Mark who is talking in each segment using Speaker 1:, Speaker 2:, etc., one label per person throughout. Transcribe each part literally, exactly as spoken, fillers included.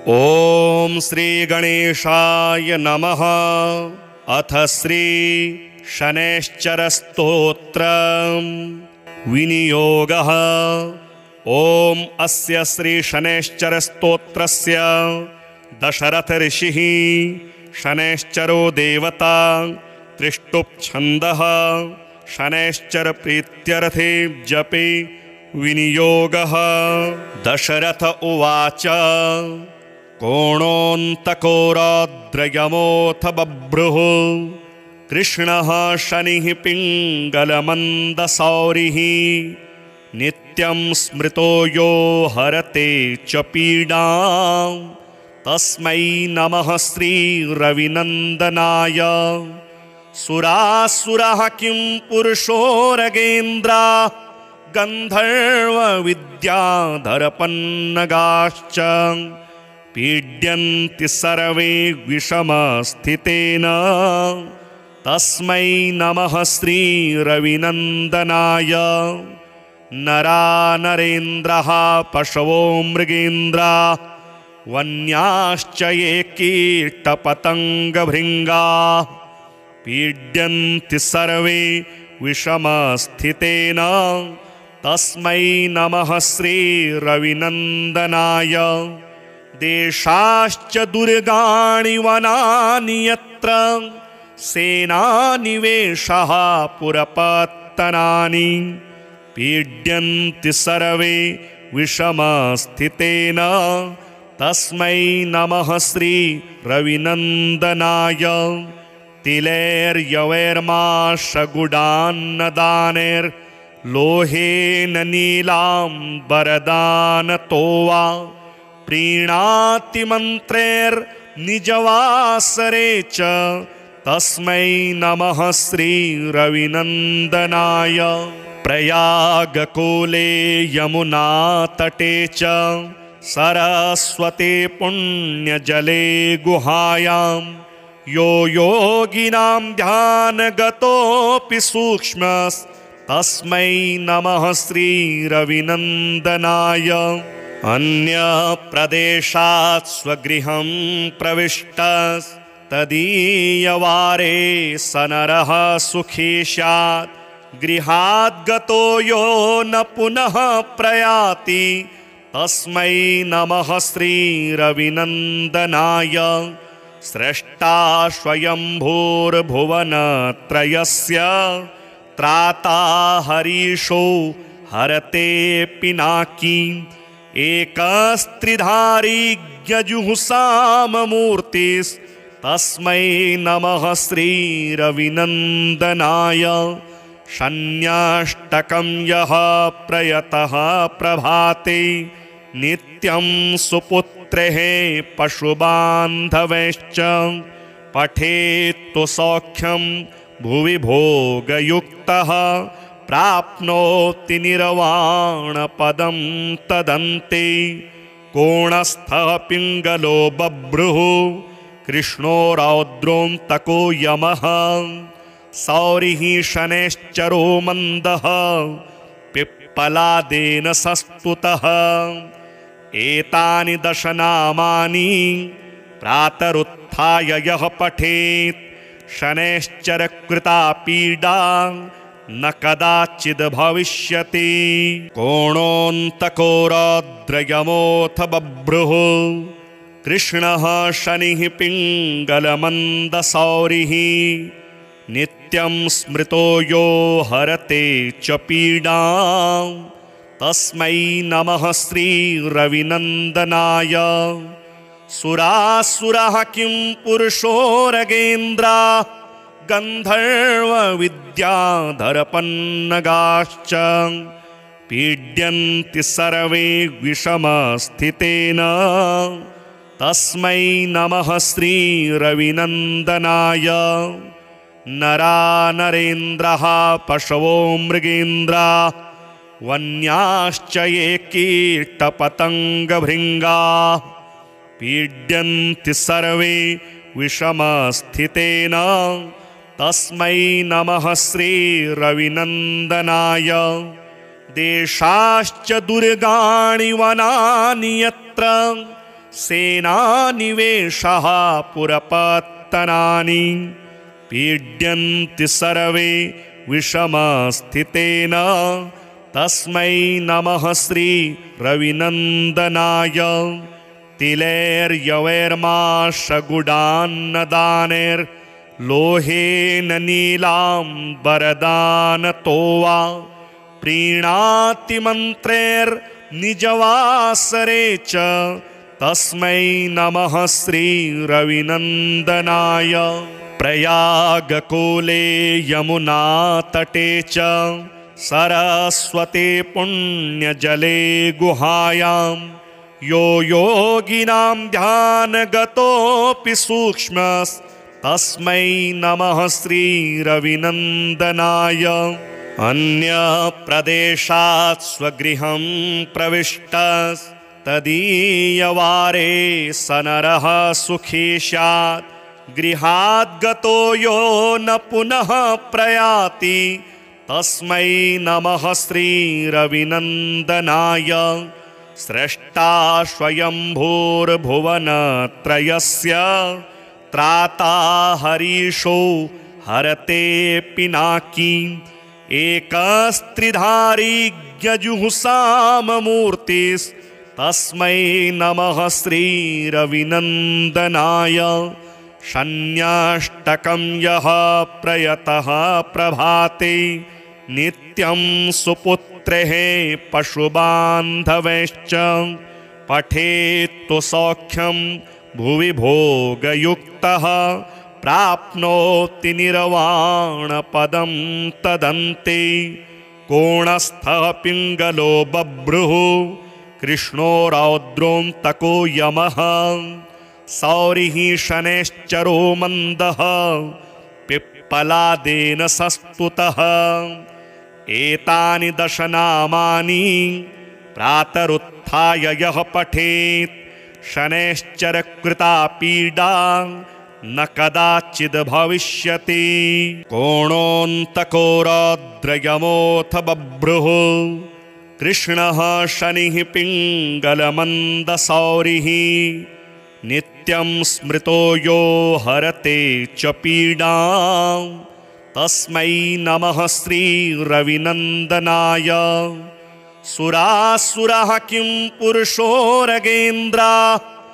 Speaker 1: ओम श्री गणेशाय नमः। अथ श्री शनैश्चर स्तोत्र विनियोगः। ओम अस्य श्री शनैश्चर स्तोत्रस्य दशरथ ऋषिः शनैश्चरो देवता त्रिष्टुप् छन्दः शनैश्चर प्रीत्यर्थे जपे विनियोगः। दशरथ उवाच कोणोऽन्तकोराद्रयमोऽथ बभ्रुः कृष्णः शनिः पिङ्गलमन्दसौरिः नित्यं स्मृतो यो हरते च पीडां तस्मै नमः श्रीरविनन्दनाय। सुरासुरः किं पुरुषोरगेन्द्रा गन्धर्व विद्याधरपन्नगाश्च पीड्यन्ति सर्वे विषमस्थितेन तस्मै नमः श्रीरविनन्दनाय। नरा नरेन्द्रः पशवो मृगेन्द्रा वन्याश्च ये कीटपतङ्गभृङ्गाः पीड्यन्ति सर्वे विषमस्थितेन तस्मै नमः श्रीरविनन्दनाय। देशाश्च दुर्गाणि वनानि यत्र सेनानिवेशः पुरपत्तनानि पीड्यन्ति सर्वे विषमस्थितेन तस्मै नमः श्रीरविनन्दनाय। तिलैर्यवैर्माशगुडान्नदानैर्लोहेन नीलाम्बरदानतो वा प्रीणाति मन्त्रैर्निजवासरे च तस्मै नमः श्रीरविनन्दनाय। प्रयागकूले यमुनातटे च सरस्वती पुण्यजले गुहायां यो योगिनां ध्यानगतोऽपि सूक्ष्मस्तस्मै नमः श्रीरविनन्दनाय। अन्यप्रदेशात् स्वगृहं प्रविष्टस्तदीयवारे स नरः सुखी स्यात् गृहाद्गतो यो न पुनः प्रयाति तस्मै नमः श्रीरविनन्दनाय। स्रष्टा स्वयंभूर्भुवनत्रयस्य त्राता हरीशो हरते पिनाकी एकस्त्रिधारी यजुःसाममूर्तिस्तस्मै नमः श्रीरविनन्दनाय। शन्याष्टकं यः प्रयतः प्रभाते नित्यं सुपुत्रेः पशुबान्धवैश्च पठेत्तु सौख्यं भुवि भोगयुक्तः प्राप्नोति निर्वाणपदं तदन्ते। कोणस्थः पिङ्गलो बभ्रुः कृष्णो रौद्रोऽन्तको यमः सौरिः शनैश्चरो मन्दः पिप्पलादेन संस्तुतः। एतानि दशनामानि प्रातरुत्थाय यः पठेत् शनैश्चरकृता पीडा न कदाचिद् भविष्यति। कोणोऽन्तकोराद्रयमोऽथ बभ्रुः कृष्णः शनिः पिङ्गलमन्दसौरिः नित्यं स्मृतो यो हरते च पीडां तस्मै नमः श्रीरविनन्दनाय। सुरासुरः किं पुरुषोरगेन्द्रा गन्धर्व विद्याधरपन्नगाश्च पीड्यन्ति सर्वे विषमस्थितेन तस्मै नमः श्रीरविनन्दनाय। नरा नरेन्द्रः पशवो मृगेन्द्रा वन्याश्च ये कीटपतङ्गभृङ्गाः पीड्यन्ति सर्वे विषमस्थितेन तस्मै नमः श्रीरविनन्दनाय। देशाश्च दुर्गाणि वनानि यत्र सेनानिवेशः पुरपत्तनानि पीड्यन्ति सर्वे विषमस्थितेन तस्मै नमः श्री रविनन्दनाय तिलैर्यवैर्माशगुडान्नदानैर्लोहेन नीलाम्बरदानतो वा प्रीणाति मन्त्रैर्निजवासरे च तस्मै नमः श्री रविनन्दनाय प्रयागकूले यमुनातटे च सरस्वती पुण्यजले गुहायां यो योगिनां ध्यानगतोऽपि सूक्ष्मस्तस्मै नमः श्री रविनन्दनाय अन्यप्रदेशात् स्वगृहं प्रविष्टस्तदीयवारे स नरः सुखी स्यात् गृहाद्गतो यो न पुनः प्रयाति तस्मै नमः श्री रविनन्दनाय स्रष्टा स्वयंभूर्भुवनत्रयस्य त्राता हरीशो हरते पिनाकी एकस्त्रिधारी यजुःसाममूर्तिस्तस्मै नमः श्री रविनन्दनाय शन्याष्टकं यः प्रयतः प्रभाते नित्यं सुपुत्रेः पशुबान्धवैश्च पठेत्तु सौख्यं भुवि भोगयुक्तः प्राप्नोति निर्वाणपदं तदन्ते कोणस्थः पिङ्गलो बभ्रुः कृष्णो रौद्रोऽन्तको यमः सौरिः शनैश्चरो मन्दः पिप्पलादेन संस्तुतः एतानि दश नामानि प्रातरुत्थाय यः पठेत् शनैश्चरकृता पीडा न कदाचिद् भविष्यति कोणोऽन्तको रौद्रयमोऽथ बभ्रुः कृष्णः शनिः पिङ्गलमन्दसौरिः नित्यं स्मृतो यो हरते च पीडां तस्मै नमः श्री रविनन्दनाय सुरासुरः किं पुरुषो रगेन्द्राः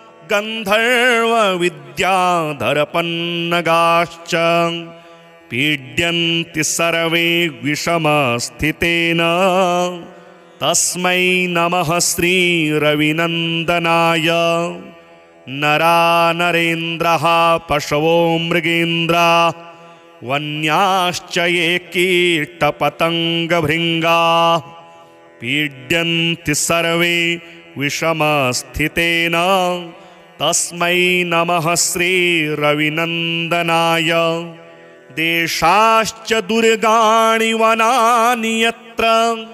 Speaker 1: गन्धर्वविद्याधरपन्नगाश्च पीड्यन्ति सर्वे विषमस्थितेन तस्मै नमः श्री रविनन्दनाय नरानरेन्द्रः पशवो मृगेन्द्राः वन्याश्च ये कीटपतङ्गभृङ्गाः पीड्यन्ति सर्वे विषमस्थितेन तस्मै नमः श्री रविनन्दनाय देशाश्च दुर्गाणि वनानि यत्र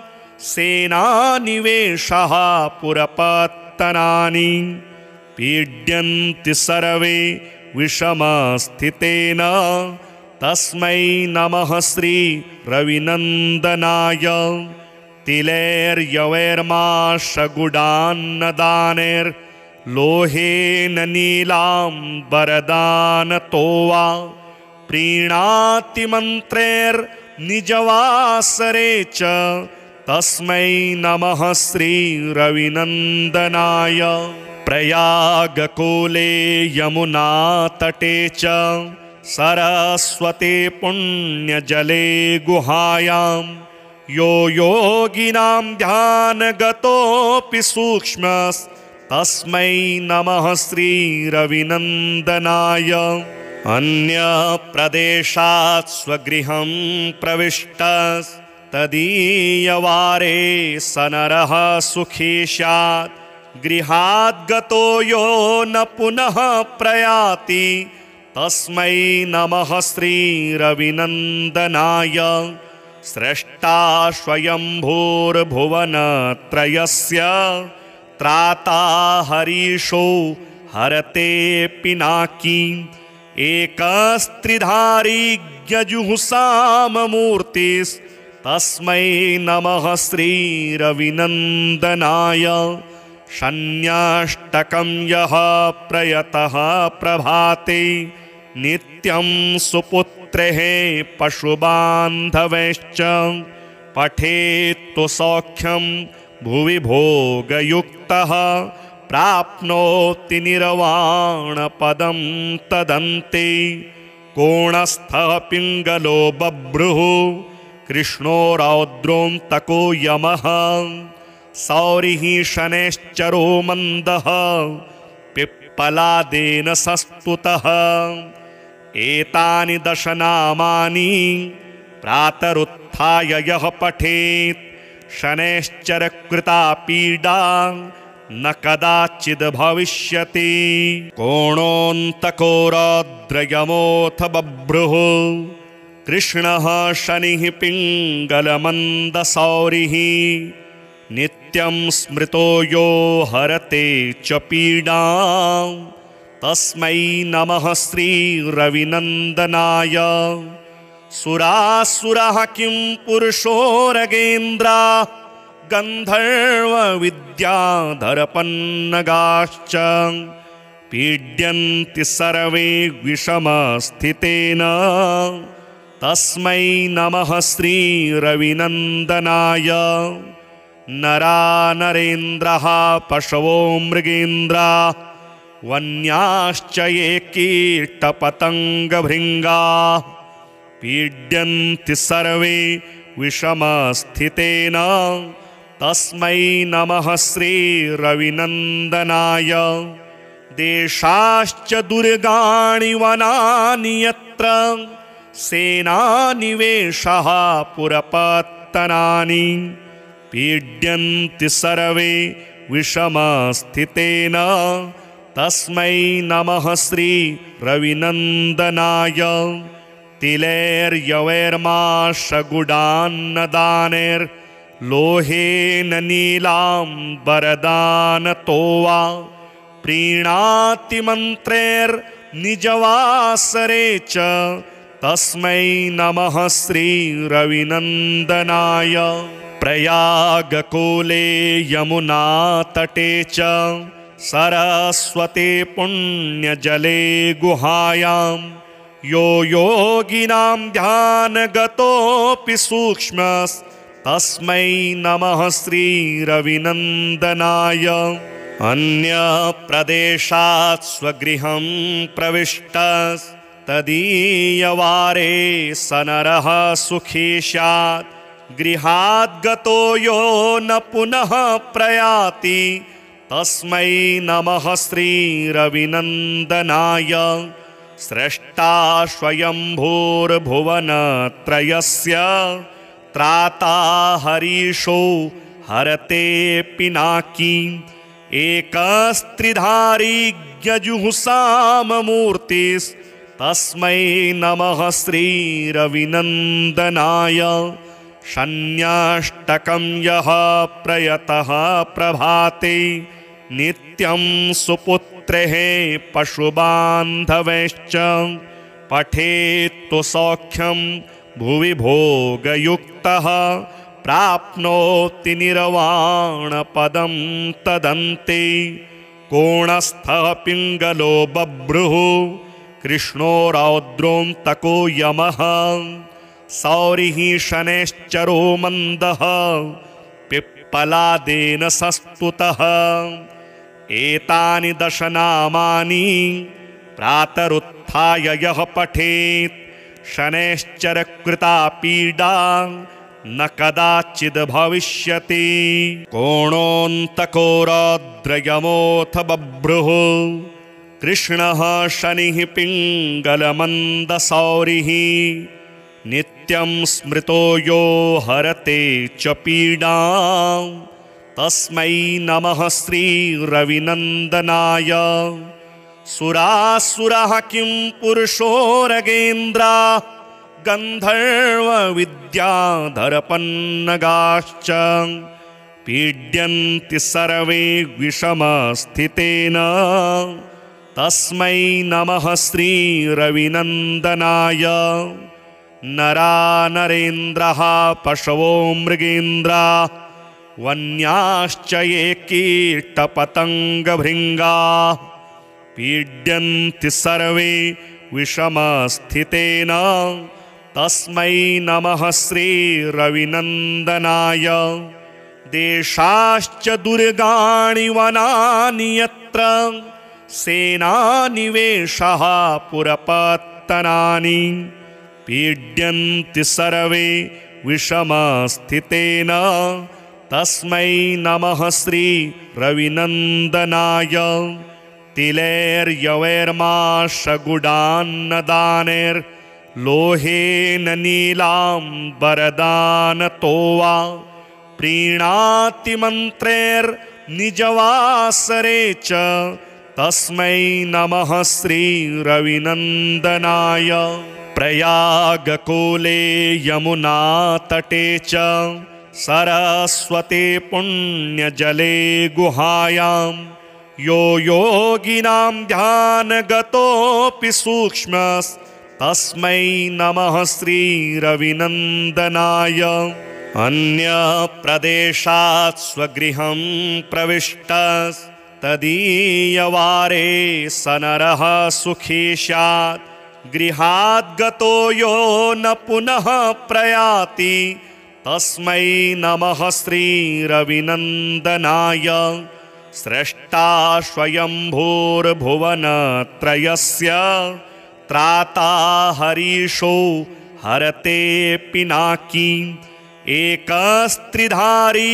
Speaker 1: सेनानिवेशः पुरपत्तनानि पीड्यन्ति सर्वे विषमस्थितेन तस्मै नमः श्री रविनन्दनाय तिलैर्यवैर्माशगुडान्नदानैर्लोहेन नीलाम्बरदानतो वा प्रीणाति मन्त्रैर्निजवासरे च तस्मै नमः श्री रविनन्दनाय प्रयागकूले यमुनातटे च सरस्वती पुण्यजले गुहायां यो योगिनां ध्यानगतोऽपि सूक्ष्मस्तस्मै नमः श्री रविनन्दनाय अन्यप्रदेशात् स्वगृहं प्रविष्टस्तदीयवारे स नरः सुखी स्यात् गृहाद्गतो यो न पुनः प्रयाति तस्मै नमः श्री रविनन्दनाय स्रष्टा स्वयंभूर्भुवनत्रयस्य त्राता हरीशो हरते पिनाकी एकस्त्रिधारी यजुःसाममूर्तिस्तस्मै नमः श्री रविनन्दनाय शन्याष्टकं यः प्रयतः प्रभाते नित्यं सुपुत्रेः पशुबान्धवैश्च पठेत्तु सौख्यं भुवि भोगयुक्तः प्राप्नोति निर्वाणपदं तदन्ते। कोणस्थः पिङ्गलो बभ्रुः कृष्णो रौद्रोऽन्तको यमः सौरिः शनैश्चरो मन्दः पिप्पलादेन संस्तुतः। एतानि दशनामानि प्रातरुत्थाय यः पठेत् शनैश्चरकृता पीडा न कदाचिद् भविष्यति। कोणोऽन्तको रौद्रयमोऽथ बभ्रुः कृष्णः शनिः पिङ्गलमन्दसौरिः नित्यं स्मृतो यो हरते च पीडां तस्मै नमः श्रीरविनन्दनाय। सुरासुरः किं पुरुषोरगेन्द्रा गन्धर्वविद्याधरपन्नगाश्च पीड्यन्ति सर्वे विषमस्थितेन तस्मै नमः श्रीरविनन्दनाय। नरा नरेन्द्रः पशवो मृगेन्द्रा वन्याश्च ये कीटपतङ्गभृङ्गाः पीड्यन्ति सर्वे विषमस्थितेन तस्मै नमः श्रीरविनन्दनाय। देशाश्च दुर्गाणि वनानि यत्र सेनानिवेशः पुरपत्तनानि पीड्यन्ति सर्वे विषमस्थितेन तस्मै नमः श्रीरविनन्दनाय। तिलैर्यवैर्माशगुडान्नदानैर्लोहेन नीलाम्बरदानतो वा प्रीणाति मन्त्रैर्निजवासरे च तस्मै नमः श्रीरविनन्दनाय। प्रयागकूले यमुनातटे च सरस्वती पुण्यजले गुहायां यो योगिनां ध्यानगतोऽपि सूक्ष्मस्तस्मै नमः श्रीरविनन्दनाय। अन्यप्रदेशात् स्वगृहं प्रविष्टस्तदीयवारे स नरः सुखी स्यात् गृहाद् गतो यो न पुनः प्रयाति तस्मै नमः श्रीरविनन्दनाय। स्रष्टा स्वयंभूर्भुवनत्रयस्य त्राता हरीशो हरते पिनाकी एकस्त्रिधारी यजुःसाममूर्तिस्तस्मै नमः श्रीरविनन्दनाय। शन्याष्टकं यः प्रयतः प्रभाते नित्यं सुपुत्रेः पशुबान्धवैश्च पठेत्तु सौख्यं भुवि भोगयुक्तः प्राप्नोति निर्वाणपदं तदन्ते। कोणस्थः पिङ्गलो बभ्रुः कृष्णो रौद्रोऽन्तको यमः सौरिः शनैश्चरो मन्दः पिप्पलादेन संस्तुतः। एतानि दशनामानि प्रातरुत्थाय यः पठेत् शनैश्चरकृता पीडा न कदाचिद् भविष्यति। कोणोऽन्तको रौद्रयमोऽथ बभ्रुः कृष्णः शनिः पिङ्गलमन्दसौरिः नित्यं स्मृतो यो हरते च पीडां तस्मै नमः श्रीरविनन्दनाय। सुरासुरः किं पुरुषोरगेन्द्रा गन्धर्वविद्याधरपन्नगाश्च पीड्यन्ति सर्वे विषमस्थितेन तस्मै नमः श्रीरविनन्दनाय। नरा नरेन्द्रः पशवो मृगेन्द्रा वन्याश्च ये कीटपतङ्गभृङ्गाः पीड्यन्ति सर्वे विषमस्थितेन तस्मै नमः श्रीरविनन्दनाय। देशाश्च दुर्गाणि वनानि यत्र सेनानिवेशः पुरपत्तनानि पीड्यन्ति सर्वे विषमस्थितेन तस्मै नमः श्रीरविनन्दनाय। तिलैर्यवैर्माशगुडान्नदानैर्लोहेन नीलाम्बरदानतो वा प्रीणाति मन्त्रैर्निजवासरे च तस्मै नमः श्रीरविनन्दनाय। प्रयागकूले यमुनातटे च सरस्वती पुण्यजले गुहायां यो योगिनां ध्यानगतोऽपि सूक्ष्मस्तस्मै नमः श्रीरविनन्दनाय। अन्यप्रदेशात् स्वगृहं प्रविष्टस्तदीयवारे स नरः सुखी स्यात् गृहाद्गतो यो न पुनः प्रयाति तस्मै नमः श्रीरविनन्दनाय। स्रष्टा स्वयंभूर्भुवनत्रयस्य त्राता हरीशो हरते पिनाकी एकस्त्रिधारी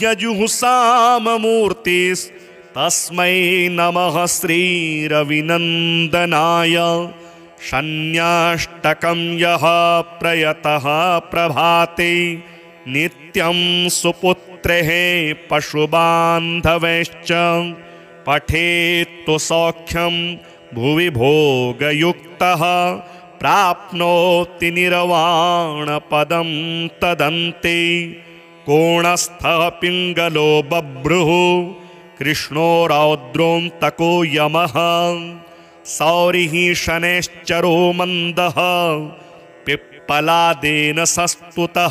Speaker 1: यजुःसाममूर्तिस्तस्मै नमः श्रीरविनन्दनाय। शन्याष्टकं यः प्रयतः प्रभाते नित्यं सुपुत्रेः पशुबान्धवैश्च पठेत्तु सौख्यं भुवि भोगयुक्तः प्राप्नोति निर्वाणपदं तदन्ते। कोणस्थः पिङ्गलो बभ्रुः कृष्णो रौद्रोऽन्तको यमः सौरिः शनैश्चरो मन्दः पिप्पलादेन सस्तुतः।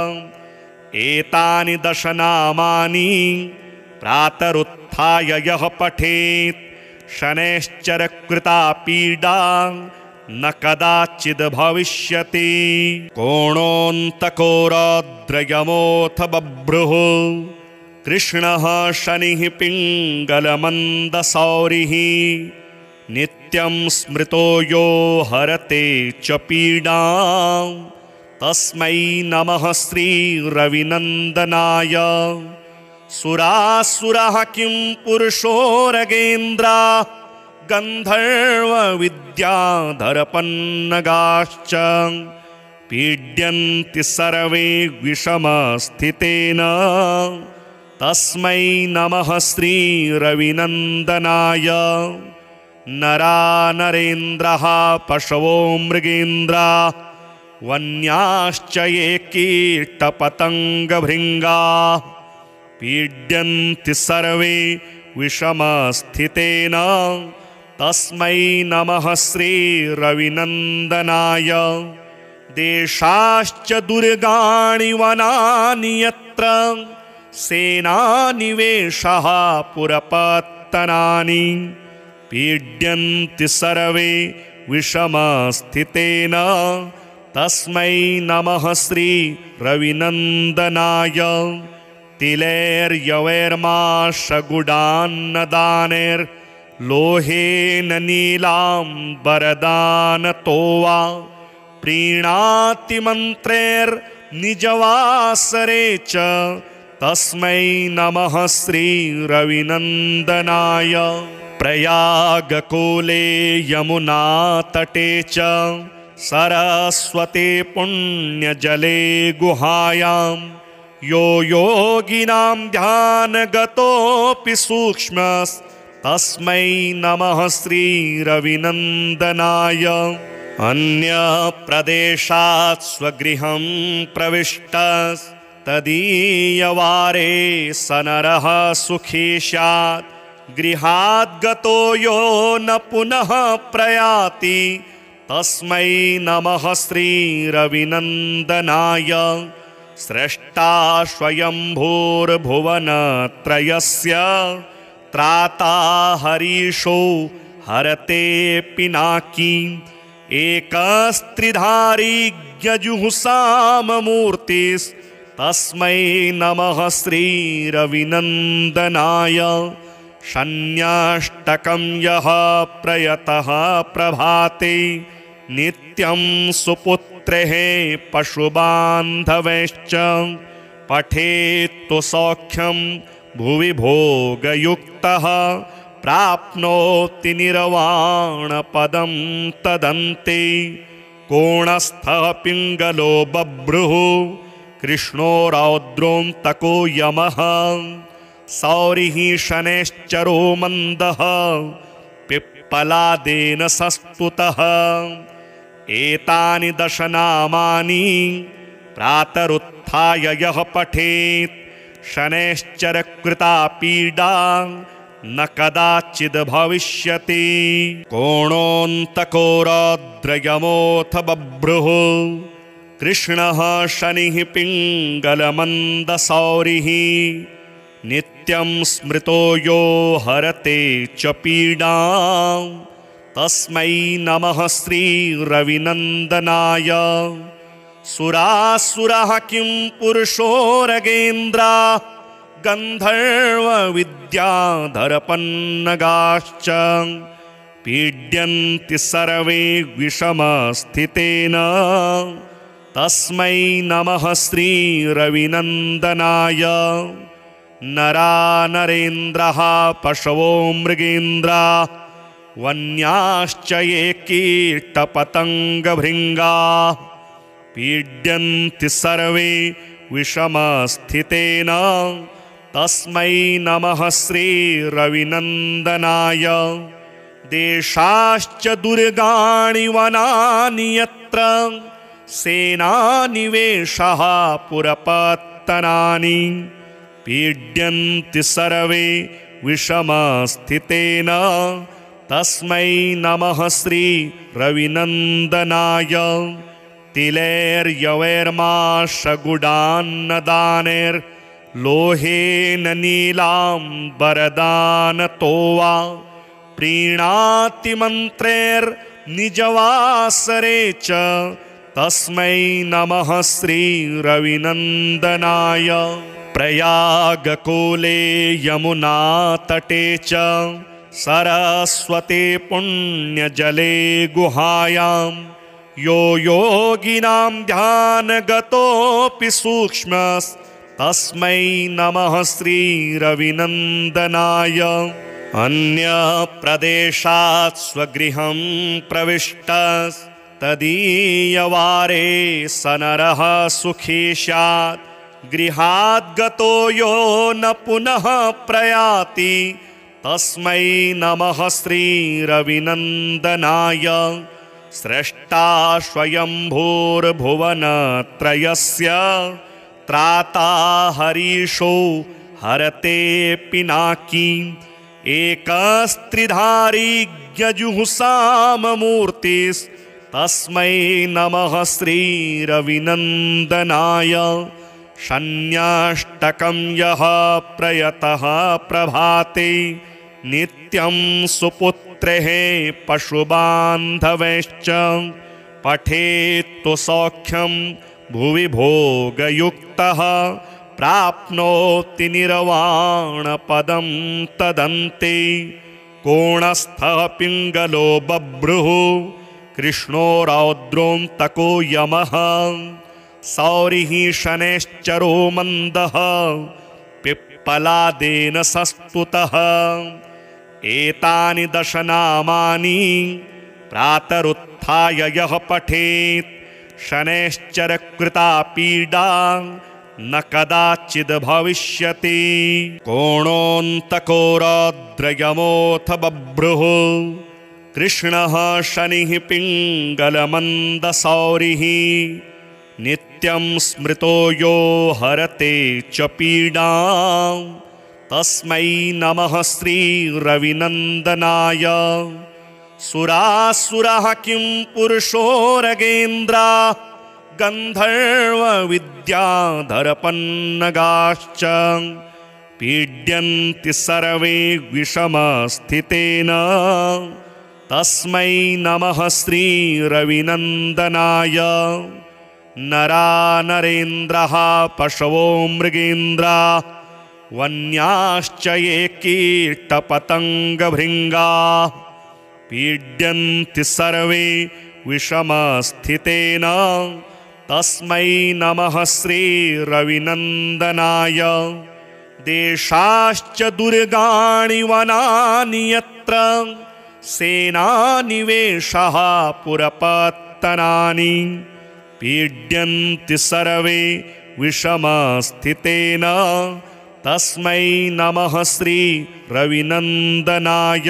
Speaker 1: एतानि दशनामानि प्रातरुत्थाय यः पठेत् शनैश्चरकृता पीडा न कदाचिद् भविष्यति। कोणोऽन्तको रौद्रयमोऽथ बभ्रुः कृष्णः शनिः पिङ्गलमन्दसौरिः नित्यं स्मृतो यो हरते च पीडां तस्मै नमः श्रीरविनन्दनाय। सुरासुरः किं पुरुषोरगेन्द्राः गन्धर्वविद्याधरपन्नगाश्च पीड्यन्ति सर्वे विषमस्थितेन तस्मै नमः श्रीरविनन्दनाय। नरा नरेन्द्रः पशवो मृगेन्द्राः वन्याश्च ये कीटपतङ्गभृङ्गाः पीड्यन्ति सर्वे विषमस्थितेन तस्मै नमः श्रीरविनन्दनाय। देशाश्च दुर्गाणि वनानि यत्र सेनानिवेशः पुरपत्तनानि पीड्यन्ति सर्वे विषमस्थितेन तस्मै नमः श्रीरविनन्दनाय। तिलैर्यवैर्माशगुडान्नदानैर्लोहेन नीलाम्बरदानतो वा प्रीणाति मन्त्रैर्निजवासरे च तस्मै नमः श्रीरविनन्दनाय। प्रयागकूले यमुनातटे च सरस्वती पुण्यजले गुहायां यो योगिनां ध्यानगतोऽपि सूक्ष्मस्तस्मै नमः श्रीरविनन्दनाय। अन्यप्रदेशात् स्वगृहं प्रविष्टस्तदीयवारे स नरः सुखी स्यात् गृहाद्गतो यो न पुनः प्रयाति तस्मै नमः श्रीरविनन्दनाय। स्रष्टा स्वयंभूर्भुवनत्रयस्य त्राता हरीशो हरते पिनाकी एकस्त्रिधारी यजुःसाममूर्तिस्तस्मै नमः श्रीरविनन्दनाय शन्याष्टकं यः प्रयतः प्रभाते नित्यं सुपुत्रेः पशुबान्धवैश्च पठेत्तु सौख्यं भुवि भोगयुक्तः प्राप्नोति निर्वाणपदं तदन्ते कोणस्थः पिङ्गलो बभ्रुः कृष्णो रौद्रोऽन्तको यमः सौरिः शनैश्चरो मन्दः पिप्पलादेन संस्तुतः एतानि दशनामानि प्रातरुत्थाय यः पठेत् शनैश्चरकृता पीडा न कदाचिद् भविष्यति। कोणोऽन्तको रौद्रयमोऽथ बभ्रुः कृष्णः शनिः पिङ्गलमन्दसौरिः नित्यं स्मृतो यो हरते च पीडां तस्मै नमः श्रीरविनन्दनाय। सुरासुरः किं पुरुषोरगेन्द्रा गन्धर्वविद्याधरपन्नगाश्च पीड्यन्ति सर्वे विषमस्थितेन तस्मै नमः श्रीरविनन्दनाय। नरा नरेन्द्रः पशवो मृगेन्द्रा वन्याश्च ये कीटपतङ्गभृङ्गाः पीड्यन्ति सर्वे विषमस्थितेन तस्मै नमः श्रीरविनन्दनाय। देशाश्च दुर्गाणि वनानि यत्र सेनानिवेशः पुरपत्तनानि पीड्यन्ति सर्वे विषमस्थितेन तस्मै नमः श्रीरविनन्दनाय। तिलैर्यवैर्माशगुडान्नदानैर्लोहेन नीलाम्बरदानतो वा प्रीणाति मन्त्रैर्निजवासरे च तस्मै नमः श्रीरविनन्दनाय। प्रयागकूले यमुनातटे च सरस्वती पुण्यजले गुहायां यो योगिनां ध्यानगतोऽपि सूक्ष्मस्तस्मै नमः श्रीरविनन्दनाय। अन्यप्रदेशात् स्वगृहं प्रविष्टस्तदीयवारे स नरः सुखी स्यात् गृहाद्गतो यो न पुनः प्रयाति तस्मै नमः श्रीरविनन्दनाय। स्रष्टा स्वयंभूर्भुवनत्रयस्य त्राता हरीशो हरते पिनाकी एकस्त्रिधारी यजुःसाममूर्तिस्तस्मै नमः श्रीरविनन्दनाय। शन्याष्टकं यः प्रयतः प्रभाते नित्यं सुपुत्रेः पशुबान्धवैश्च पठेत्तु सौख्यं भुवि भोगयुक्तः प्राप्नोति निर्वाणपदं तदन्ते कोणस्थः पिङ्गलो बभ्रुः कृष्णो रौद्रोऽन्तको यमः सौरिः शनैश्चरो मन्दः पिप्पलादेन संस्तुतः एतानि दशनामानि प्रातरुत्थाय यः पठेत् शनैश्चरकृता पीडा न कदाचिद् भविष्यति। कोणोऽन्तको रौद्रयमोऽथ बभ्रुः कृष्णः शनिः पिङ्गलमन्दसौरिः नित्यं स्मृतो यो हरते च पीडां तस्मै नमः श्रीरविनन्दनाय। सुरासुरः किं पुरुषोरगेन्द्रा गन्धर्वविद्याधरपन्नगाश्च पीड्यन्ति सर्वे विषमस्थितेन तस्मै नमः श्रीरविनन्दनाय। नरा नरेन्द्रः पशवो मृगेन्द्रा वन्याश्च ये कीटपतङ्गभृङ्गाः पीड्यन्ति सर्वे विषमस्थितेन तस्मै नमः श्रीरविनन्दनाय। देशाश्च दुर्गाणि वनानि यत्र सेनानिवेशः पुरपत्तनानि पीड्यन्ति सर्वे विषमस्थितेन तस्मै नमः श्रीरविनन्दनाय।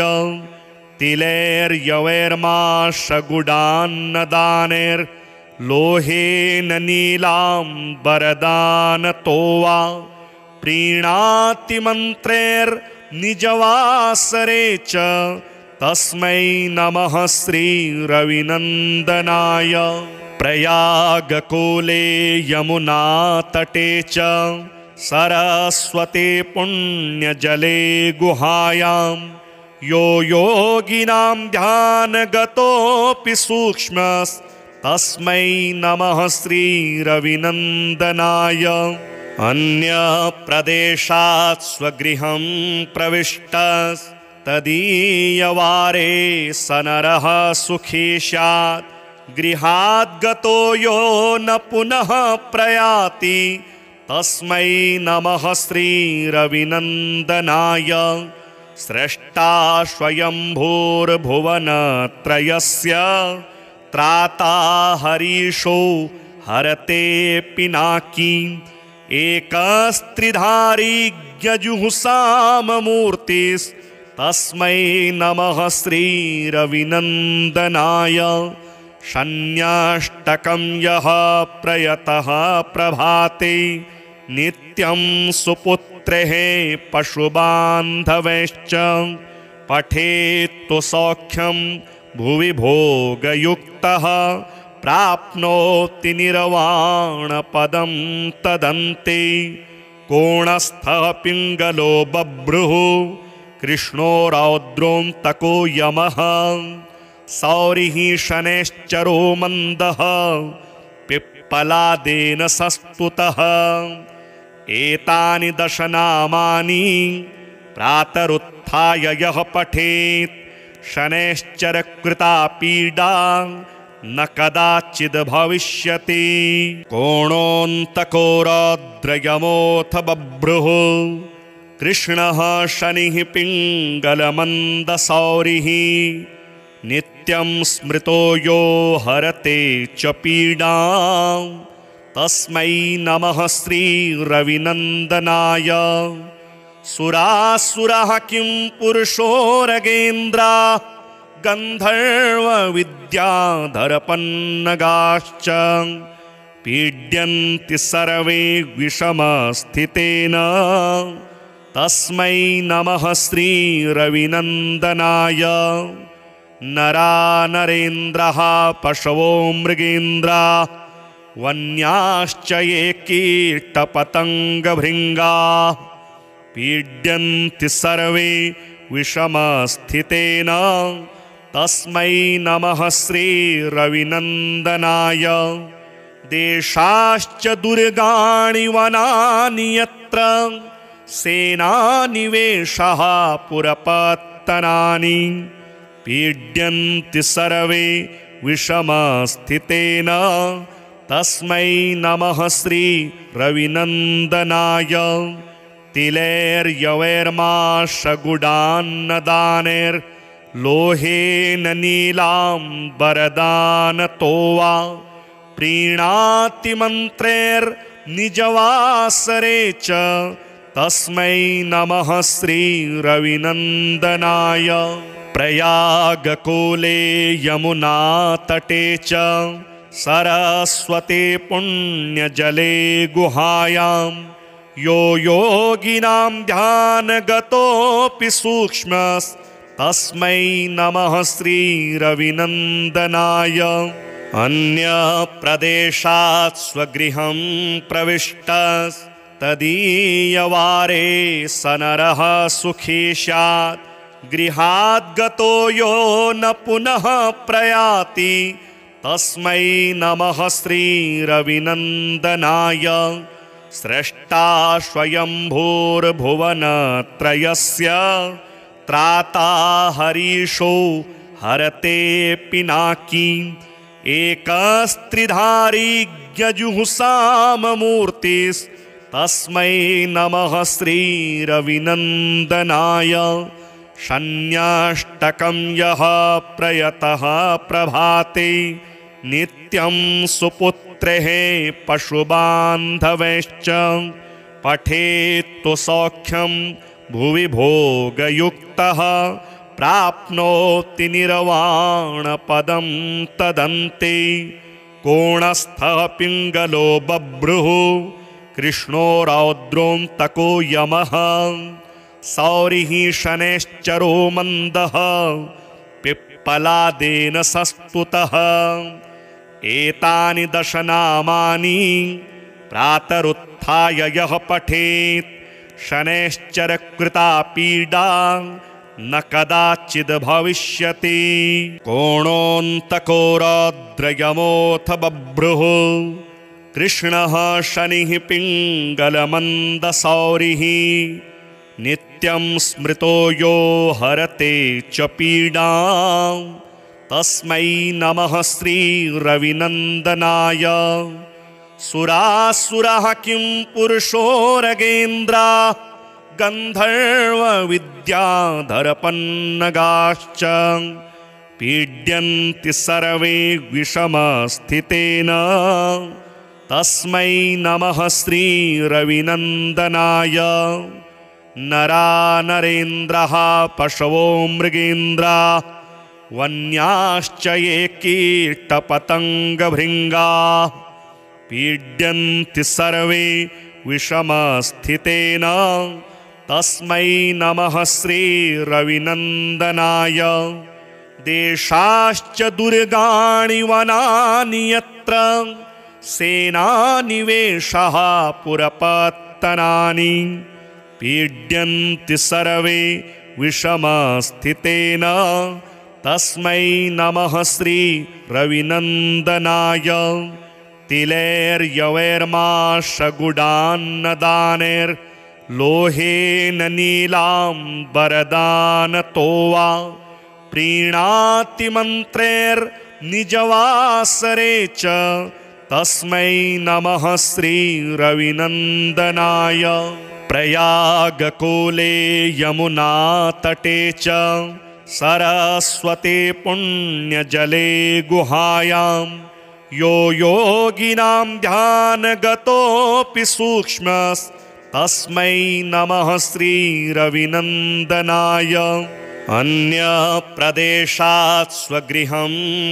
Speaker 1: तिलैर्यवैर्माशगुडान्नदानैर्लोहेन नीलाम्बरदानतो वा प्रीणाति मन्त्रैर्निजवासरे च तस्मै नमः श्रीरविनन्दनाय। प्रयागकूले यमुनातटे च सरस्वती पुण्यजले गुहायां यो योगिनां ध्यानगतोऽपि सूक्ष्मस्तस्मै नमः श्रीरविनन्दनाय। अन्यप्रदेशात् स्वगृहं प्रविष्टस्तदीयवारे स नरः सुखी स्यात् गृहाद् गतो यो न पुनः प्रयाति तस्मै नमः श्रीरविनन्दनाय। स्रष्टा स्वयंभूर्भुवनत्रयस्य त्राता हरीशो हरते पिनाकी एकस्त्रिधारी यजुःसाममूर्तिस्तस्मै नमः श्रीरविनन्दनाय। शन्याष्टकं यः प्रयतः प्रभाते नित्यं सुपुत्रेः पशुबान्धवैश्च पठेत्तु सौख्यं भुवि भोगयुक्तः प्राप्नोति निर्वाणपदं तदन्ते। कोणस्थः पिङ्गलो बभ्रुः कृष्णो रौद्रोऽन्तको यमः सौरिः शनैश्चरो मन्दः पिप्पलादेन सस्तुतः। एतानि दशनामानि प्रातरुत्थाय यः पठेत् शनैश्चरकृता पीडा न कदाचिद् भविष्यति। कोणोऽन्तको रौद्रयमोऽथ बभ्रुः कृष्णः शनिः पिङ्गलमन्दसौरिः नित्यं स्मृतो यो हरते च पीडां तस्मै नमः श्रीरविनन्दनाय। सुरासुरः किं पुरुषो रगेन्द्रा गन्धर्वविद्याधरपन्नगाश्च पीड्यन्ति सर्वे विषमस्थितेन तस्मै नमः श्रीरविनन्दनाय। नरा नरेन्द्रः पशवो मृगेन्द्रा वन्याश्च ये कीटपतङ्गभृङ्गाः पीड्यन्ति सर्वे विषमस्थितेन तस्मै नमः श्रीरविनन्दनाय। देशाश्च दुर्गाणि वनानि यत्र सेनानिवेशः पुरपत्तनानि पीड्यन्ति सर्वे विषमस्थितेन तस्मै नमः श्रीरविनन्दनाय। तिलैर्यवैर्माशगुडान्नदानैर्लोहेन नीलाम्बरदानतो वा प्रीणाति मन्त्रैर्निजवासरे च तस्मै नमः श्रीरविनन्दनाय। प्रयागकूले यमुनातटे च सरस्वती पुण्यजले गुहायां यो योगिनां ध्यानगतोऽपि सूक्ष्मस्तस्मै नमः श्रीरविनन्दनाय। अन्यप्रदेशात् स्वगृहं प्रविष्टस्तदीयवारे स नरः सुखी स्यात्। गृहात् गतो यो न पुनः प्रयाति तस्मै नमः श्रीरविनन्दनाय। स्रष्टा स्वयंभूर्भुवनत्रयस्य त्राता हरीशो हरते पिनाकी। एकस्त्रिधारी यजुःसाममूर्तिस्तस्मै नमः श्रीरविनन्दनाय। शन्याष्टकं यः प्रयतः प्रभाते नित्यं सुपुत्रेः पशुबान्धवैश्च पठेत्तु सौख्यं भुवि भोगयुक्तः प्राप्नोति निर्वाणपदं तदन्ते। कोणस्थः पिङ्गलो बभ्रुः कृष्णो रौद्रोऽन्तको यमः। सौरिः शनैश्चरो मन्दः पिप्पलादेन सस्तुतः। एतानि दशनामानि प्रातरुत्थाय यः पठेत् शनैश्चरकृता पीडा न कदाचिद् भविष्यति। कोणोऽन्तको रौद्रयमोऽथ बभ्रुः कृष्णः शनिः पिङ्गलमन्दसौरिः। नित्यं स्मृतो यो हरते च पीडां तस्मै नमः श्रीरविनन्दनाय। सुरासुरः किं पुरुषोरगेन्द्रा गन्धर्वविद्याधरपन्नगाश्च पीड्यन्ति सर्वे विषमस्थितेन तस्मै नमः श्रीरविनन्दनाय। नरा नरेन्द्रः पशवो मृगेन्द्रा वन्याश्च ये कीटपतङ्गभृङ्गाः पीड्यन्ति सर्वे विषमस्थितेन तस्मै नमः श्रीरविनन्दनाय। देशाश्च दुर्गाणि वनानि यत्र सेनानिवेशः पुरपत्तनानि पीड्यन्ति सर्वे विषमस्थितेन तस्मै नमः श्रीरविनन्दनाय। तिलैर्यवैर्माशगुडान्नदानैर्लोहेन नीलाम्बरदानतो वा प्रीणाति मन्त्रैर्निजवासरे च तस्मै नमः श्रीरविनन्दनाय। प्रयागकूले यमुनातटे च सरस्वती पुण्यजले गुहायां यो योगिनां ध्यानगतोऽपि सूक्ष्मस्तस्मै नमः श्रीरविनन्दनाय। अन्यप्रदेशात् स्वगृहं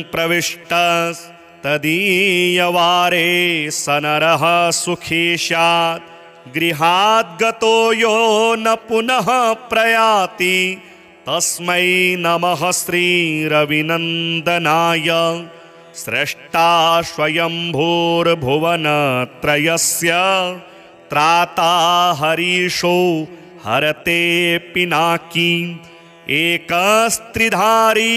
Speaker 1: प्रविष्टस्तदीयवारे स नरः सुखी स्यात्। गृहात् गतो यो न पुनः प्रयाति तस्मै नमः श्रीरविनन्दनाय। स्रष्टा स्वयंभूर्भुवनत्रयस्य त्राता हरीशो हरते पिनाकी। एकस्त्रिधारी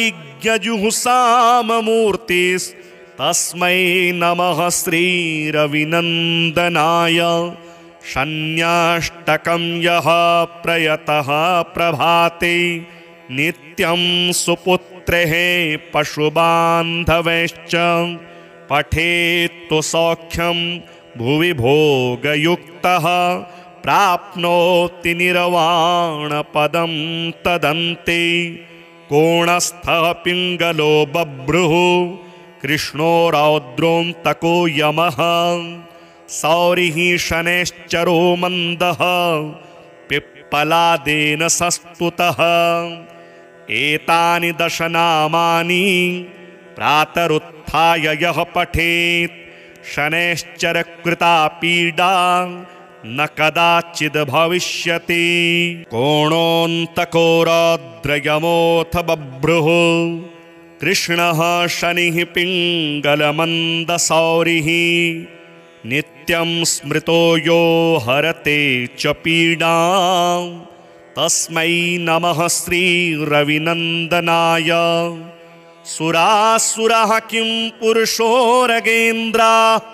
Speaker 1: यजुःसाममूर्तिस्तस्मै नमः श्रीरविनन्दनाय। शन्याष्टकं यः प्रयतः प्रभाते नित्यं सुपुत्रेः पशुबान्धवैश्च पठेत्तु सौख्यं भुवि भोगयुक्तः प्राप्नोति निर्वाणपदं तदन्ते। कोणस्थः पिङ्गलो बभ्रुः कृष्णो रौद्रोऽन्तको यमः। सौरिः शनैश्चरो मन्दः पिप्पलादेन सस्तुतः। एतानि दशनामानि प्रातरुत्थाय यः पठेत् शनैश्चरकृता पीडा न कदाचिद् भविष्यति। कोणोऽन्तको रौद्रयमोऽथ बभ्रुः कृष्णः शनिः पिङ्गलमन्दसौरिः नित्यं स्मृतो यो हरते च पीडां तस्मै नमः श्रीरविनन्दनाय। सुरासुरः किं पुरुषो रगेन्द्रा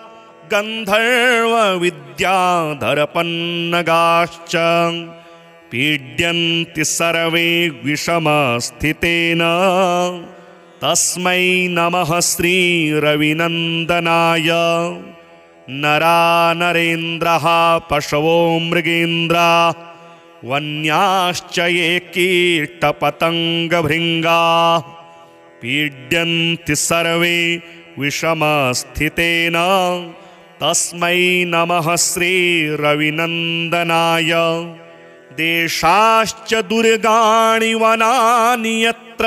Speaker 1: गन्धर्वविद्याधरपन्नगाश्च पीड्यन्ति सर्वे विषमस्थितेन तस्मै नमः श्रीरविनन्दनाय। नरा नरेन्द्रः पशवो मृगेन्द्रा वन्याश्च ये कीटपतङ्गभृङ्गाः पीड्यन्ति सर्वे विषमस्थितेन तस्मै नमः श्रीरविनन्दनाय। देशाश्च दुर्गाणि वनानि यत्र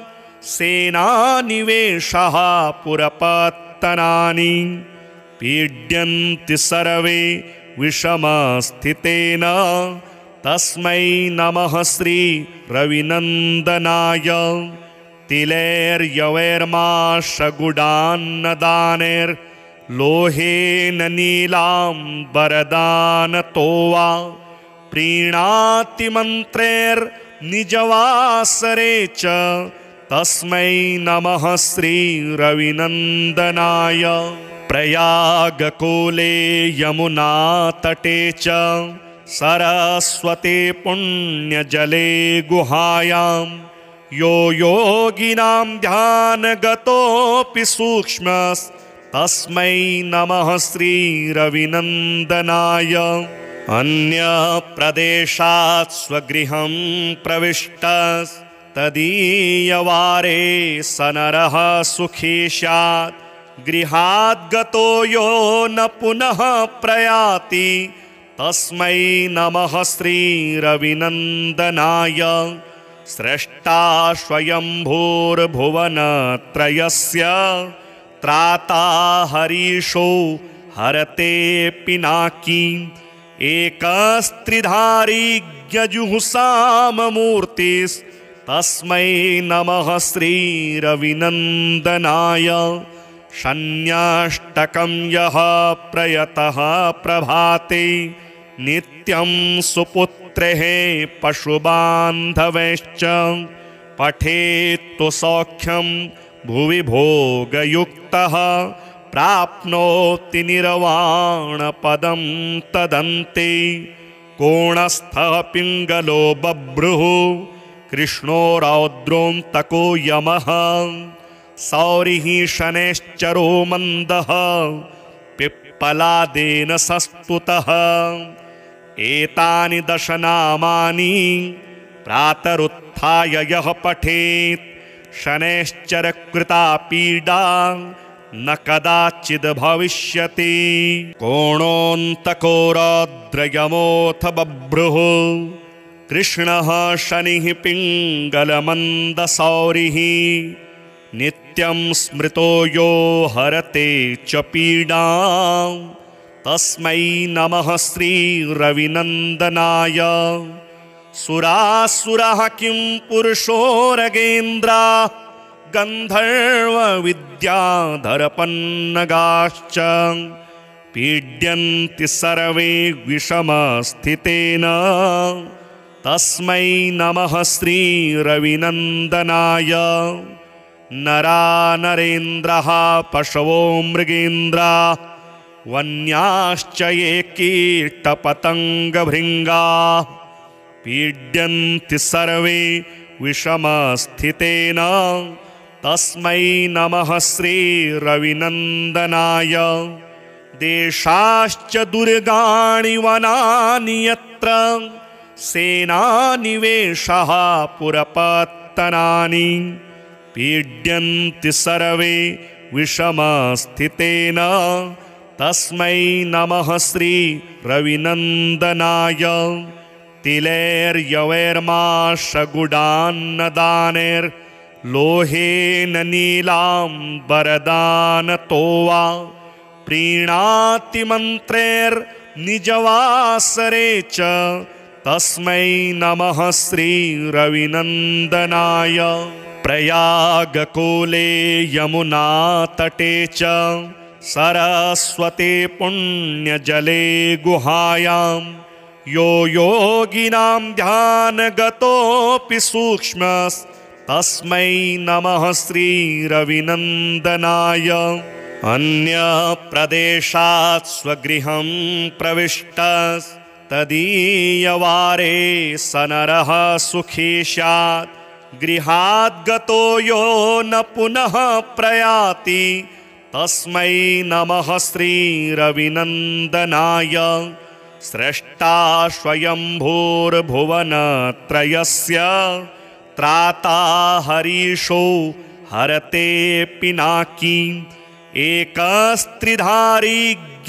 Speaker 1: सेनानिवेशः पुरपत्तनानि पीड्यन्ति सर्वे विषमस्थितेन तस्मै नमः श्रीरविनन्दनाय। तिलैर्यवैर्माशगुडान्नदानैर्लोहेन नीलाम्बरदानतो वा प्रीणाति मन्त्रैर्निजवासरे च तस्मै नमः श्रीरविनन्दनाय। प्रयागकूले यमुनातटे च सरस्वती पुण्यजले गुहायां यो योगिनां ध्यानगतोऽपि सूक्ष्मस्तस्मै नमः श्रीरविनन्दनाय। अन्यप्रदेशात् स्वगृहं प्रविष्टस्तदीयवारे स नरः सुखी स्यात् गृहाद्गतो यो न पुनः प्रयाति तस्मै नमः श्रीरविनन्दनाय। स्रष्टा स्वयंभूर्भुवनत्रयस्य त्राता हरीशो हरते पिनाकी एकस्त्रिधारी यजुःसाममूर्तिस्तस्मै नमः श्रीरविनन्दनाय। शन्याष्टकं यः प्रयतः प्रभाते नित्यं सुपुत्रेः पशुबान्धवैश्च पठेत्तु सौख्यं भुवि भोगयुक्तः प्राप्नोति निर्वाणपदं तदन्ते। कोणस्थः पिङ्गलो बभ्रुः कृष्णो रौद्रोऽन्तको यमः सौरिः शनैश्चरो मन्दः पिप्पलादेन सस्तुतः। एतानि दशनामानि प्रातरुत्थाय यः पठेत् शनैश्चरकृता पीडा न कदाचिद् भविष्यति। कोणोऽन्तको रौद्रयमोऽथ बभ्रुः कृष्णः शनिः पिङ्गलमन्दसौरिः नित्यं स्मृतो यो हरते च पीडां तस्मै नमः श्रीरविनन्दनाय। सुरासुरः किं पुरुषो रगेन्द्रा गन्धर्वविद्याधरपन्नगाश्च पीड्यन्ति सर्वे विषमस्थितेन तस्मै नमः श्रीरविनन्दनाय। नरा नरेन्द्रः पशवो मृगेन्द्रा वन्याश्च ये कीटपतङ्गभृङ्गाः पीड्यन्ति सर्वे विषमस्थितेन तस्मै नमः श्रीरविनन्दनाय। देशाश्च दुर्गाणि वनानि यत्र सेनानिवेशः पुरपत्तनानि पीड्यन्ति सर्वे विषमस्थितेन तस्मै नमः श्रीरविनन्दनाय। तिलैर्यवैर्माशगुडान्नदानैर्लोहेन नीलाम्बरदानतो वा प्रीणाति मन्त्रैर्निजवासरे च तस्मै नमः श्रीरविनन्दनाय। प्रयागकूले यमुनातटे च सरस्वती पुण्यजले गुहायां यो योगिनां ध्यानगतोऽपि सूक्ष्मस्तस्मै नमः श्रीरविनन्दनाय। अन्यप्रदेशात् स्वगृहं प्रविष्टस्तदीयवारे स नरः सुखी स्यात्। गृहाद् गतो यो न पुनः प्रयाति तस्मै नमः श्रीरविनन्दनाय। स्रष्टा स्वयंभूर्भुवनत्रयस्य त्राता हरीशो हरते पिनाकी। एकस्त्रिधारी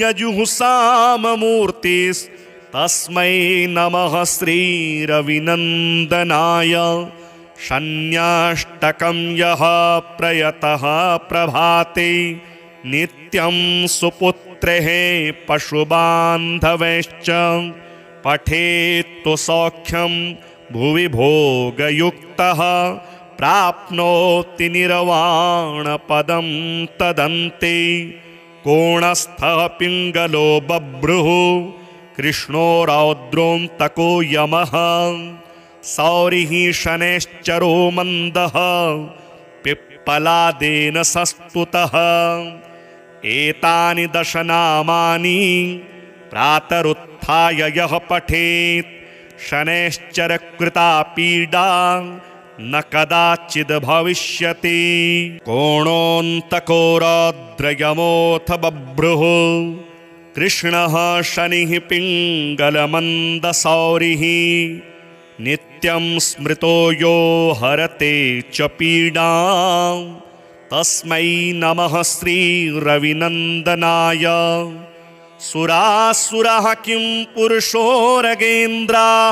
Speaker 1: यजुःसाममूर्तिस्तस्मै नमः श्रीरविनन्दनाय। शन्याष्टकं यः प्रयतः प्रभाते नित्यं सुपुत्रेः पशुबान्धवैश्च पठेत्तु सौख्यं भुवि भोगयुक्तः प्राप्नोति निर्वाणपदं तदन्ते। कोणस्थः पिङ्गलो बभ्रुः कृष्णो रौद्रोऽन्तको यमः सौरिः शनैश्चरो मन्दः पिप्पलादेन संस्तुतः। एतानि दशनामानि प्रातरुत्थाय यः पठेत् शनैश्चरकृता पीडा न कदाचिद् भविष्यति। कोणोऽन्तको रौद्रयमोऽथ बभ्रुः कृष्णः शनिः पिङ्गलमन्दसौरिः। नित्यं स्मृतो यो हरते च पीडां तस्मै नमः श्रीरविनन्दनाय। सुरासुरः किं पुरुषोरगेन्द्राः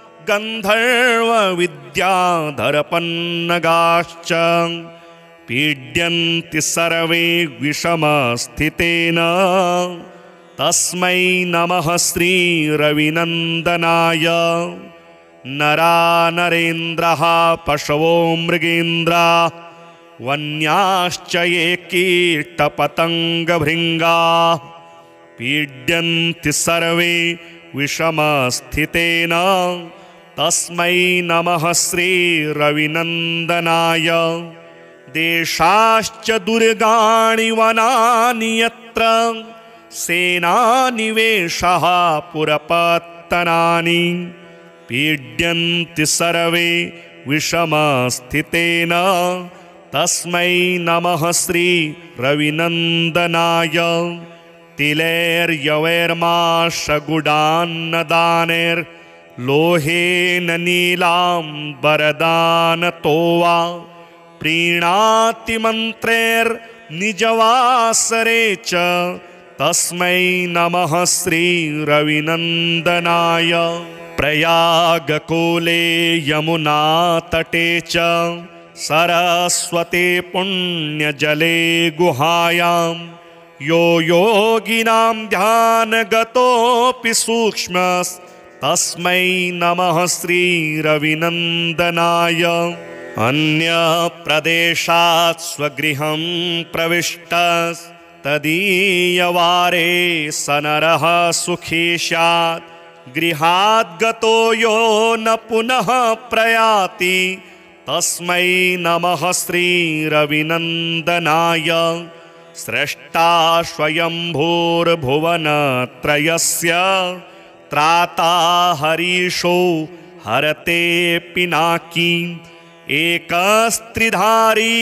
Speaker 1: गन्धर्वविद्याधरपन्नगाश्च पीड्यन्ति सर्वे विषमस्थितेन तस्मै नमः श्रीरविनन्दनाय। नरा नरेन्द्रः पशवो मृगेन्द्राः वन्याश्च ये कीटपतङ्गभृङ्गाः पीड्यन्ति सर्वे विषमस्थितेन तस्मै नमः श्रीरविनन्दनाय। देशाश्च दुर्गाणि वनानि यत्र सेनानिवेशः पुरपत्तनानि पीड्यन्ति सर्वे विषमस्थितेन तस्मै नमः श्रीरविनन्दनाय। तिलैर्यवैर्माशगुडान्नदानैर्लोहेन नीलाम्बरदानतो वा प्रीणाति मन्त्रैर्निजवासरे च तस्मै नमः श्रीरविनन्दनाय। प्रयागकूले यमुनातटे च सरस्वती पुण्यजले गुहायां यो योगिनां ध्यानगतोऽपि सूक्ष्मस्तस्मै नमः श्रीरविनन्दनाय। अन्यप्रदेशात् स्वगृहं प्रविष्टस्तदीयवारे स नरः सुखी स्यात्। गृहाद् गतो यो न पुनः प्रयाति तस्मै नमः श्रीरविनन्दनाय। स्रष्टा स्वयंभूर्भुवनत्रयस्य त्राता हरीशो हरते पिनाकी। एकस्त्रिधारी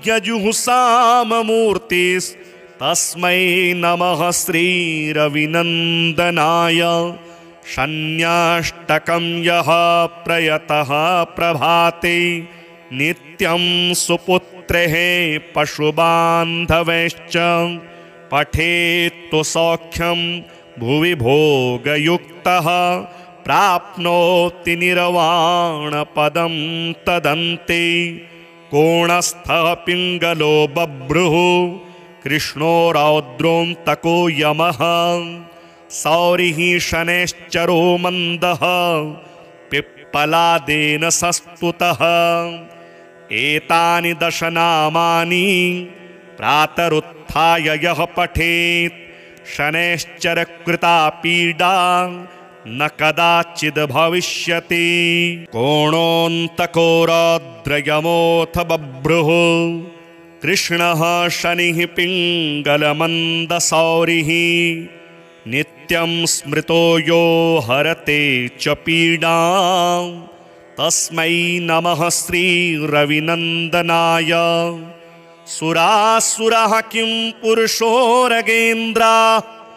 Speaker 1: यजुःसाममूर्तिस्तस्मै नमः श्रीरविनन्दनाय। शन्याष्टकं यः प्रयतः प्रभाते नित्यं सुपुत्रेः पशुबान्धवैश्च पठेत्तु सौख्यं भुवि भोगयुक्तः प्राप्नोति निर्वाणपदं तदन्ते। कोणस्थः पिङ्गलो बभ्रुः कृष्णो रौद्रोऽन्तको यमः सौरिः शनैश्चरो मन्दः पिप्पलादेन संस्तुतः। एतानि दशनामानि प्रातरुत्थाय यः पठेत् शनैश्चरकृता पीडा न कदाचिद् भविष्यति। कोणोऽन्तको रौद्रयमोऽथ बभ्रुः कृष्णः शनिः पिङ्गलमन्दसौरिः नित्यं स्मृतो यो हरते च पीडां तस्मै नमः श्रीरविनन्दनाय। सुरासुरः किं पुरुषोरगेन्द्रा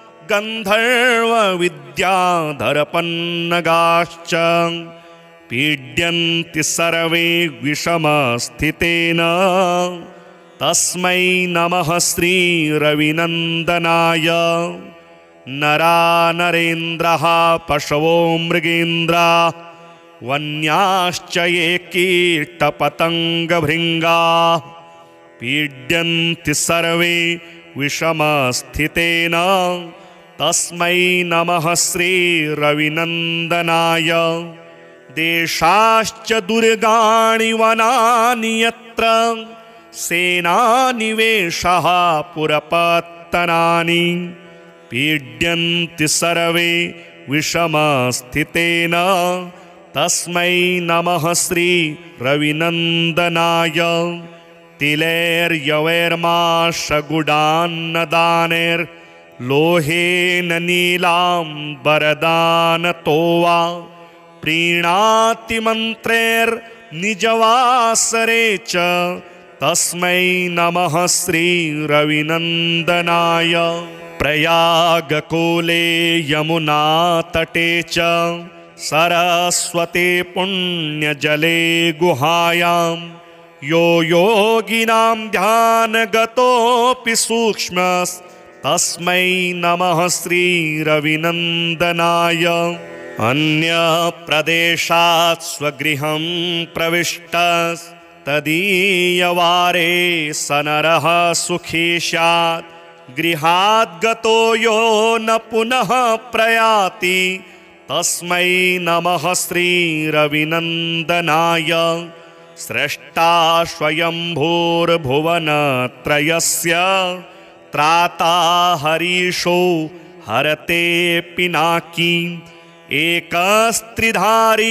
Speaker 1: गन्धर्वविद्याधरपन्नगाश्च पीड्यन्ति सर्वे विषमस्थितेन तस्मै नमः श्रीरविनन्दनाय। नरा नरेन्द्रः पशवो मृगेन्द्रा वन्याश्च ये कीटपतङ्गभृङ्गाः पीड्यन्ति सर्वे विषमस्थितेन तस्मै नमः श्रीरविनन्दनाय। देशाश्च दुर्गाणि वनानि यत्र सेनानिवेशः पुरपत्तनानि पीड्यन्ति सर्वे विषमस्थितेन तस्मै नमः श्रीरविनन्दनाय। तिलैर्यवैर्माशगुडान्नदानैर्लोहेन नीलाम्बरदानतो वा प्रीणाति मन्त्रैर्निजवासरे च तस्मै नमः श्रीरविनन्दनाय। प्रयागकूले यमुनातटे च सरस्वते पुण्यजले गुहायां यो योगिनां ध्यानगतोऽपि सूक्ष्मस्तस्मै नमः श्रीरविनन्दनाय। अन्यप्रदेशात् स्वगृहं प्रविष्टस्तदीयवारे स नरः सुखी स्यात् गृहात् गतो यो न पुनः प्रयाति तस्मै नमः श्रीरविनन्दनाय। स्रष्टा स्वयंभूर्भुवनत्रयस्य त्राता हरीशो हरते पिनाकी एकस्त्रिधारी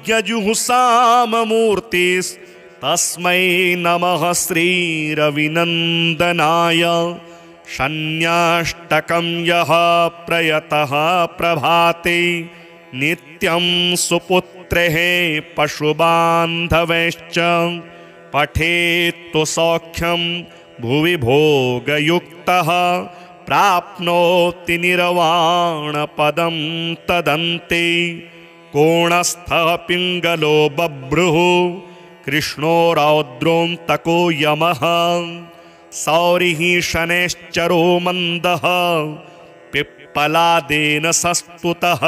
Speaker 1: यजुःसाममूर्तिस्तस्मै नमः श्रीरविनन्दनाय। शन्याष्टकं यः प्रयतः प्रभाते नित्यं सुपुत्रेः पशुबान्धवैश्च पठेत्तु सौख्यं भुवि भोगयुक्तः प्राप्नोति निर्वाणपदं तदन्ते। कोणस्थः पिङ्गलो बभ्रुः कृष्णो रौद्रोऽन्तको यमः सौरिः शनैश्चरो मन्दः पिप्पलादेन संस्तुतः।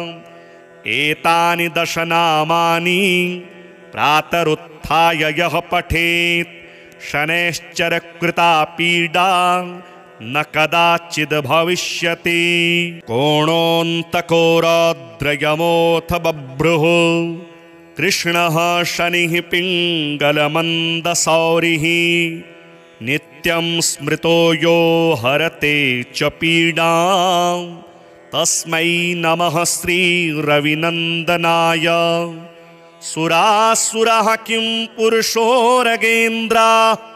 Speaker 1: एतानि दशनामानि प्रातरुत्थाय यः पठेत् शनैश्चरकृता पीडा न कदाचिद् भविष्यति। कोणोऽन्तको रौद्रयमोऽथ बभ्रुः कृष्णः शनिः पिङ्गलमन्दसौरिः नित्यं स्मृतो यो हरते च पीडां तस्मै नमः श्रीरविनन्दनाय। सुरासुरः किं पुरुषोरगेन्द्रा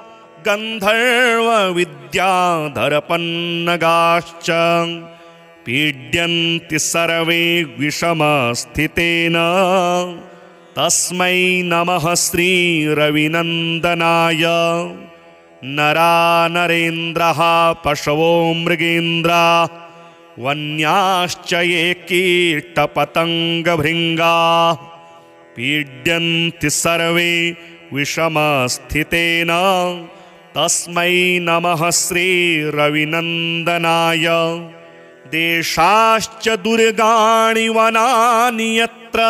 Speaker 1: गन्धर्वविद्याधरपन्नगाश्च पीड्यन्ति सर्वे विषमस्थितेन तस्मै नमः श्रीरविनन्दनाय। नरा नरेन्द्रः पशवो मृगेन्द्रा वन्याश्च ये कीटपतङ्गभृङ्गाः पीड्यन्ति सर्वे विषमस्थितेन तस्मै नमः श्रीरविनन्दनाय। देशाश्च दुर्गाणि वनानि यत्र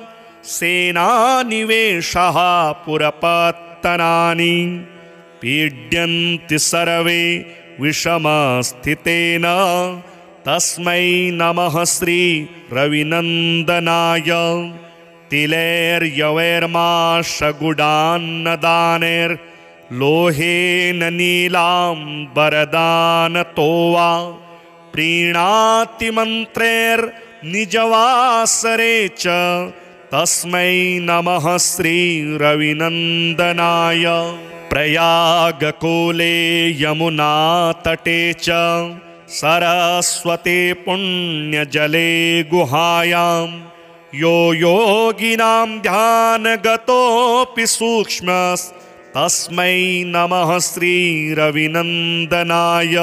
Speaker 1: सेनानिवेशः पुरपत्तनानि पीड्यन्ति सर्वे विषमस्थितेन तस्मै नमः श्रीरविनन्दनाय। तिलैर्यवैर्माशगुडान्नदानैर्लोहेन नीलाम्बरदानतो वा प्रीणाति मन्त्रैर्निजवासरे च तस्मै नमः श्रीरविनन्दनाय। प्रयागकूले यमुनातटे च सरस्वती पुण्यजले गुहायां यो योगिनां ध्यानगतोऽपि सूक्ष्मस्तस्मै नमः श्रीरविनन्दनाय।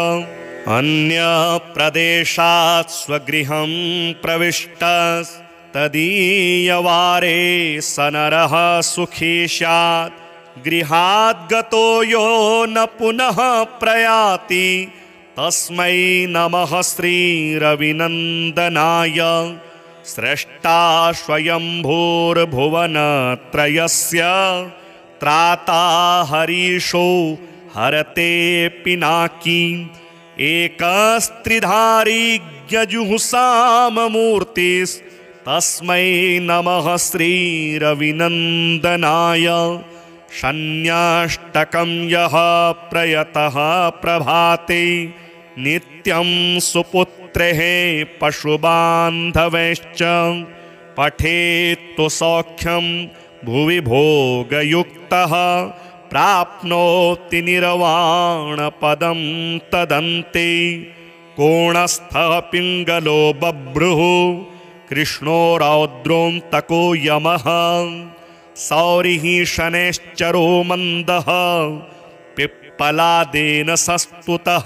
Speaker 1: अन्यप्रदेशात् स्वगृहं प्रविष्टस्तदीयवारे स नरः सुखी स्यात् गृहाद्गतो यो न पुनः प्रयाति तस्मै नमः श्रीरविनन्दनाय। स्रष्टा स्वयंभूर्भुवनत्रयस्य त्राता हरीशो हरते पिनाकी एकस्त्रिधारी यजुःसाममूर्तिस्तस्मै नमः श्रीरविनन्दनाय। शन्याष्टकं यः प्रयतः प्रभाते नित्यं सुपुत्रेः पशुबान्धवैश्च पठेत्तु सौख्यं भुवि भोगयुक्तः प्राप्नोति निर्वाणपदं तदन्ते। कोणस्थः पिङ्गलो बभ्रुः कृष्णो रौद्रोऽन्तको यमः सौरिः शनैश्चरो मन्दः पिप्पलादेन सस्तुतः।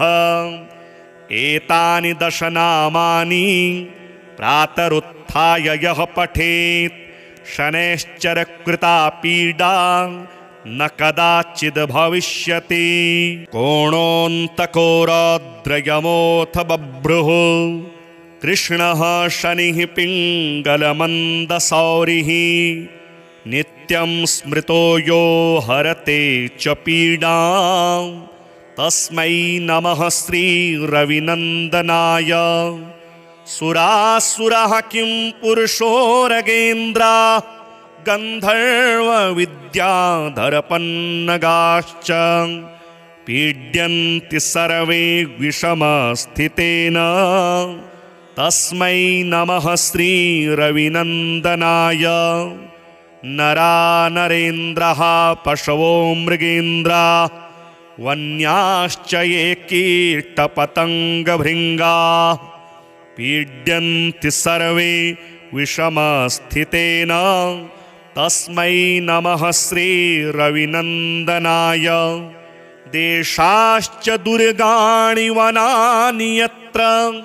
Speaker 1: एतानि दशनामानि प्रातरुत्थाय यः पठेत् शनैश्चरकृता पीडा न कदाचिद् भविष्यति। कोणोऽन्तको रौद्रयमोऽथ बभ्रुः कृष्णः शनिः पिङ्गलमन्दसौरिः नित्यं स्मृतो यो हरते च पीडां तस्मै नमः श्रीरविनन्दनाय। सुरासुरः किं पुरुषोरगेन्द्रा गन्धर्वविद्याधरपन्नगाश्च पीड्यन्ति सर्वे विषमस्थितेन तस्मै नमः श्रीरविनन्दनाय। नरा नरेन्द्रः पशवो मृगेन्द्रा वन्याश्च ये कीटपतङ्गभृङ्गाः पीड्यन्ति सर्वे विषमस्थितेन तस्मै नमः श्रीरविनन्दनाय। देशाश्च दुर्गाणि वनानि यत्र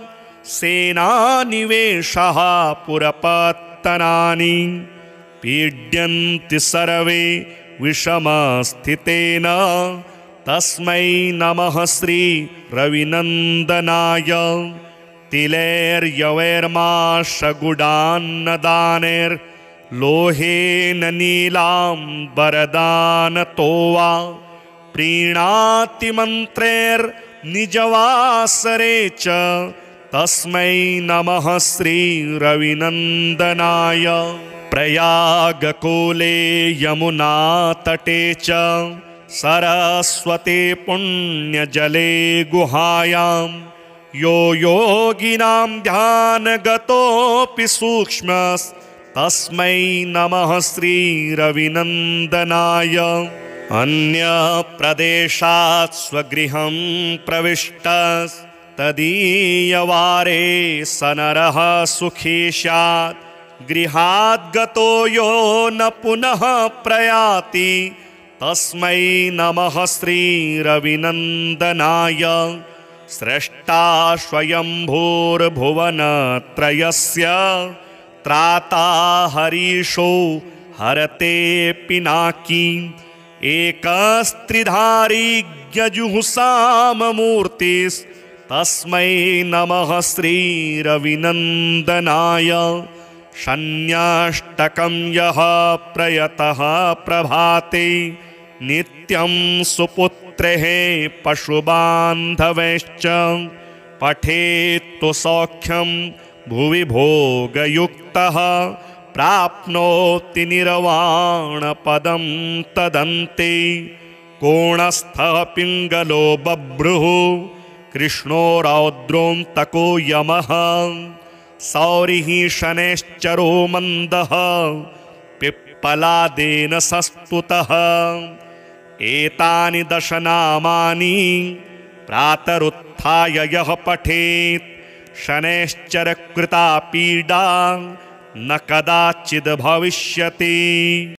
Speaker 1: सेनानिवेशः पुरपत्तनानि पीड्यन्ति सर्वे विषमस्थितेन तस्मै नमः श्रीरविनन्दनाय। तिलैर्यवैर्माशगुडान्नदानैर्लोहेन नीलाम्बरदानतो वा प्रीणाति मन्त्रैर्निजवासरे च तस्मै नमः श्रीरविनन्दनाय। प्रयागकूले यमुनातटे च सरस्वती पुण्यजले गुहायां यो योगिनां ध्यानगतोऽपि सूक्ष्मस्तस्मै नमः श्रीरविनन्दनाय। अन्यप्रदेशात् स्वगृहं प्रविष्टस्तदीयवारे स नरः सुखी स्यात् गृहाद्गतो यो न पुनः प्रयाति तस्मै नमः श्रीरविनन्दनाय। स्रष्टा स्वयंभूर्भुवनत्रयस्य त्राता हरीशो हरते पिनाकी एकस्त्रिधारी यजुःसाममूर्तिस्तस्मै नमः श्रीरविनन्दनाय। शन्याष्टकं यः प्रयतः प्रभाते नित्यं सुपुत्रेः पशुबान्धवैश्च पठेत्तु सौख्यं भुवि भोगयुक्तः प्राप्नोति निर्वाणपदं तदन्ते। कोणस्थः पिङ्गलो बभ्रुः कृष्णो रौद्रोऽन्तको यमः। सौरिः शनैश्चरो मन्दः पिप्पलादेन सस्तुतः। एतानि दश नामानि प्रातरुत्थाय यः पठेत् शनैश्चरकृता पीडा न कदाचिद् भविष्यति।